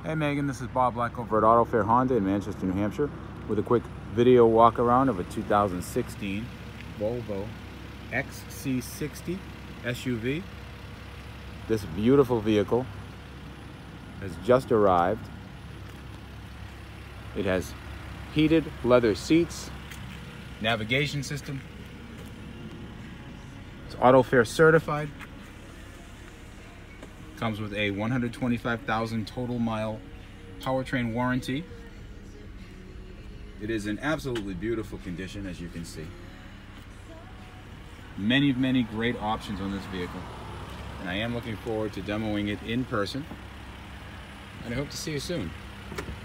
Hey Megan, this is Bob Black over at Auto Fair Honda in Manchester, New Hampshire with a quick video walk around of a 2016 Volvo XC60 SUV. This beautiful vehicle has just arrived. It has heated leather seats, navigation system. It's Auto Fair certified. Comes with a 125,000 total mile powertrain warranty. It is in absolutely beautiful condition, as you can see. Many great options on this vehicle. And I am looking forward to demoing it in person. And I hope to see you soon.